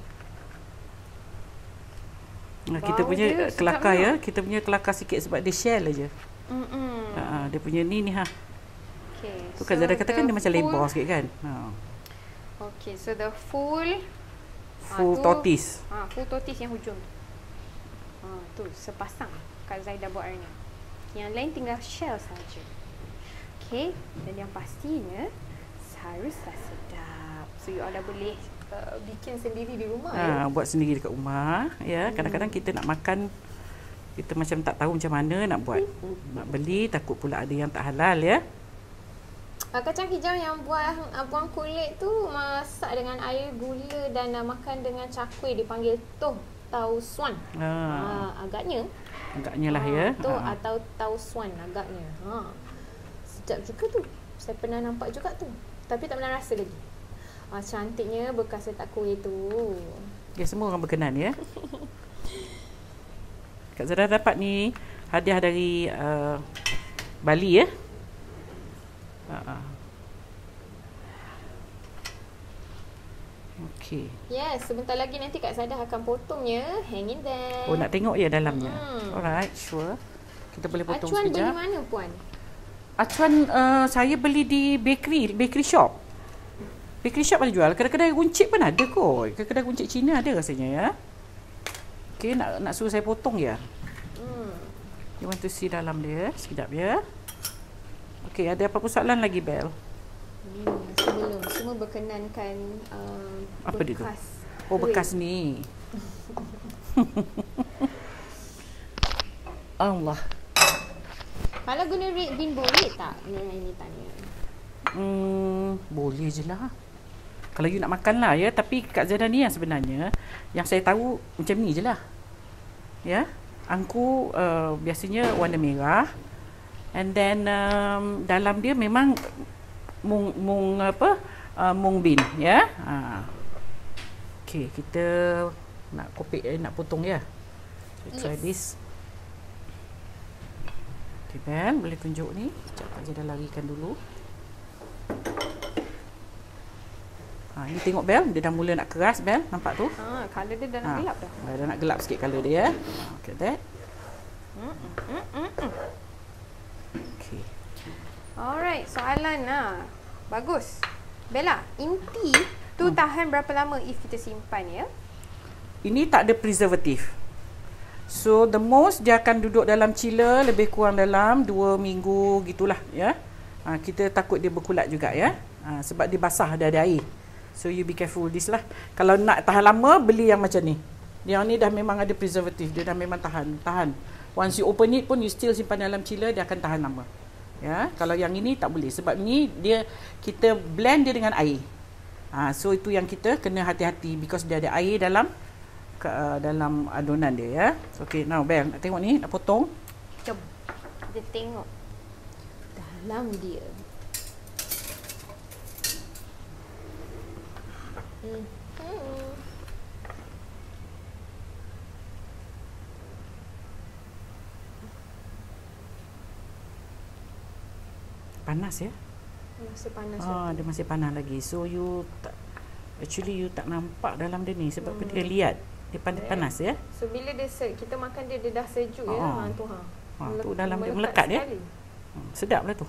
Kita Bau punya dia kelakar sedap ya. Kita punya kelakar sikit sebab dia shell aja. Dia punya ni ha. Okay. Tu kan Zara kata kan dia macam lebar sikit kan. Okay, so the full tortoise. Full tortoise yang hujung tu. Tu sepasang Kak Zaida buat hari ni. Yang lain tinggal shell saja. Okay, dan yang pastinya haruslah sedap. So you all dah boleh bikin sendiri di rumah ya. Buat sendiri dekat rumah ya. Kadang-kadang kita nak makan, kita macam tak tahu macam mana nak buat. Nak beli takut pula ada yang tak halal ya. Kacang hijau yang buang kulit tu masak dengan air, gula dan makan dengan cakwe, dipanggil toh tau suan. Agaknya lah ya. Toh atau tau suan agaknya. Sedap juga tu. Saya pernah nampak juga tu. Tapi tak pernah rasa lagi. Cantiknya bekas letak kuih tu. Ya, semua orang berkenan ya. Kak Zara dapat ni hadiah dari Bali ya. Okey. Yes, sebentar lagi nanti Kak Zaida akan potongnya. Hang in there. Oh, nak tengok ya dalamnya. Alright, sure. Kita boleh potong Acuan sekejap. beli mana puan? Acuan saya beli di bakery shop. Bakery shop ada jual. Kedai-kedai runcit pun ada kot. Kedai runcit Cina ada rasanya ya. Okey, nak suruh saya potong ya. You want to see dalam dia sekejap ya. Okey, ada apa soalan lagi Bel? Sebelum semua berkenankan apa dia tu? kuih. Bekas ni. Allah. Kalau guna red bean boleh tak? Ini tanya. Boleh je lah. Kalau you nak makan lah ya. Tapi Kak Zaida ni yang sebenarnya, yang saya tahu macam ni je lah. Ya. Angku biasanya warna merah. And then dalam dia memang mung bean ya. Okey, kita nak nak potong ya. So, try this. Okay, Bel, boleh tunjuk ni. Sekejap Kak Zaida larikan dulu. Ni tengok Bel, dia dah mula nak keras Bel, nampak tu? Color dia dah nak gelap dah. Dah nak gelap sikit color dia ya. Okay, that. Okay. Alright, soalan bagus. Bella, inti tu tahan berapa lama if kita simpan ya? Ini tak ada preservatif. So the most dia akan duduk dalam chiller lebih kurang dalam 2 minggu gitulah ya. Kita takut dia berkulat juga ya. Sebab dia basah dah ada air. So you be careful this lah. Kalau nak tahan lama, beli yang macam ni. Yang ni dah memang ada preservatif. Dia dah memang tahan. Once you open it pun, you still simpan dalam chiller, dia akan tahan lama. Ya, kalau yang ini tak boleh. Sebab ni kita blend dia dengan air. So itu yang kita kena hati-hati because dia ada air dalam adonan dia ya. Okay, now Bel, nak tengok ni, nak potong. Jom kita tengok dalam dia. Panas ya? Masih panas. Dia masih panas lagi. So you tak nampak dalam dia ni sebab dia liat. Dia panas ya. So bila kita makan dia dah sejuk ya. Tu dalam dia melekat ya. Sedap lah tu.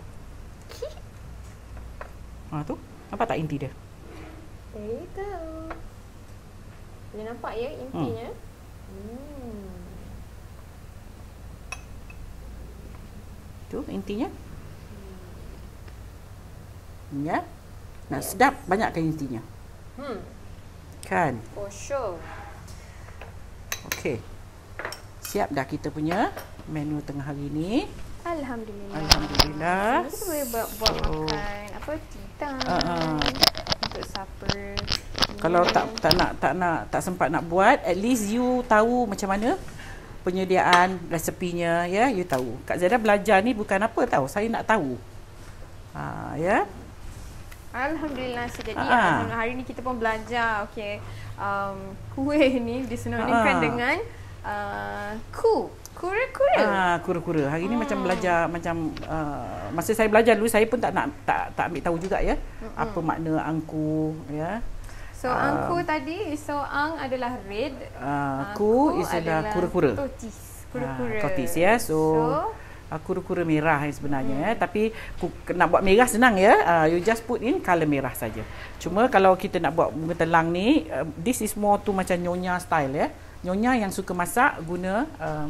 Tu nampak tak inti dia? There you go. Boleh nampak ya intinya. Tu intinya. Ya. Nak sedap banyakkan intinya. Kan? For sure. Okey. Siap dah kita punya menu tengah hari ni. Alhamdulillah. Kita boleh buat makan apa titan untuk supper. Kalau tak sempat nak buat, at least you tahu macam mana penyediaan resepinya, ya, you tahu. Kak Zaidah belajar ni bukan apa tahu, saya nak tahu. Ya. Alhamdulillah. Jadi alhamdulillah hari ni kita pun belajar kuih ni disenaraikan dengan kura-kura. Hari ni macam belajar macam masa saya belajar dulu saya pun tak ambil tahu juga ya. Apa makna angku ya. So angku tadi, so ang adalah red. Ku adalah kura-kura. Tortoise ya. So kura-kura merah sebenarnya tapi nak buat merah senang ya. You just put in color merah saja. Cuma kalau kita nak buat bunga telang ni, this is more to macam nyonya style ya. Nyonya yang suka masak guna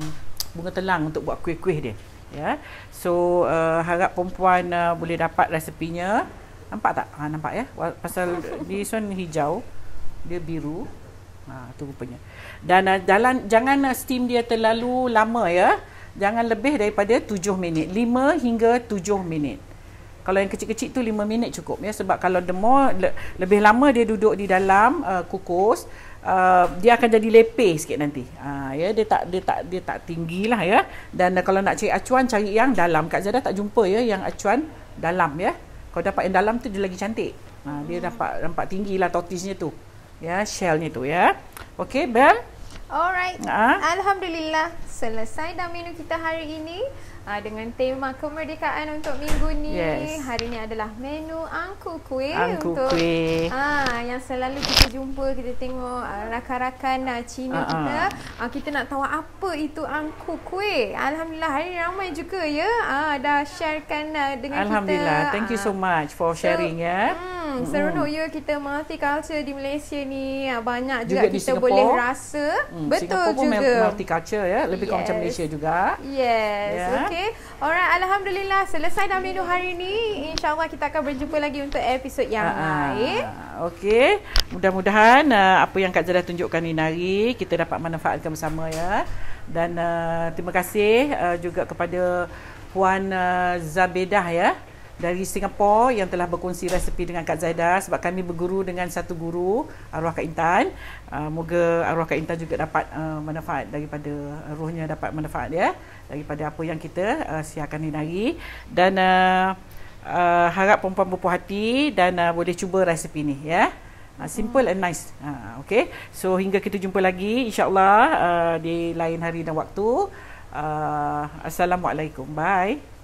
bunga telang untuk buat kuih-kuih dia ya. So harap perempuan boleh dapat resepinya. Nampak tak? Nampak ya? Pasal this one hijau, dia biru. Tu rupanya. Dan jangan steam dia terlalu lama ya. Jangan lebih daripada 7 minit. 5 hingga 7 minit. Kalau yang kecil-kecil tu 5 minit cukup ya. Sebab kalau lebih lama dia duduk di dalam kukus, dia akan jadi lepeh sikit nanti. Ya, dia tak tinggilah ya. Dan kalau nak cari acuan, cari yang dalam. Kak Zaidah tak jumpa ya yang acuan dalam ya. Kalau dapat yang dalam tu dia lagi cantik. Dia nampak tinggilah tortoise-nya tu. Ya, shell-nya tu ya. Okey, Bel. Alright. Alhamdulillah selesai dah menu kita hari ini. Dengan tema kemerdekaan untuk minggu ni. Hari ni adalah menu angku kuih. Kuih. Yang selalu kita jumpa, kita tengok rakan-rakan Cina kita. Kita nak tahu apa itu angku kuih. Alhamdulillah hari ni ramai juga ya. Dah sharekan dengan Alhamdulillah. Kita. Thank you so much for sharing ya. Seronok ya kita multicultural di Malaysia ni. Banyak juga kita boleh rasa. Betul Singapore juga. Pun multicultural ya. Lebih kurang macam Malaysia juga. Okay. Alright, alhamdulillah selesai dah menu hari ni. InsyaAllah kita akan berjumpa lagi untuk episod yang lain. Okey, mudah-mudahan apa yang Kak Zaidah tunjukkan ini hari kita dapat manfaatkan bersama ya. Dan terima kasih juga kepada Puan Zabedah ya dari Singapura yang telah berkongsi resepi dengan Kak Zaidah, sebab kami berguru dengan satu guru, arwah Kak Intan. Moga arwah Kak Intan juga dapat manfaat daripada rohnya, dapat manfaat ya daripada apa yang kita siarkan ini hari. Dan harap perempuan berpuas hati dan boleh cuba resepi ni ya. Simple and nice. Okay. So hingga kita jumpa lagi insya-Allah di lain hari dan waktu. Assalamualaikum. Bye.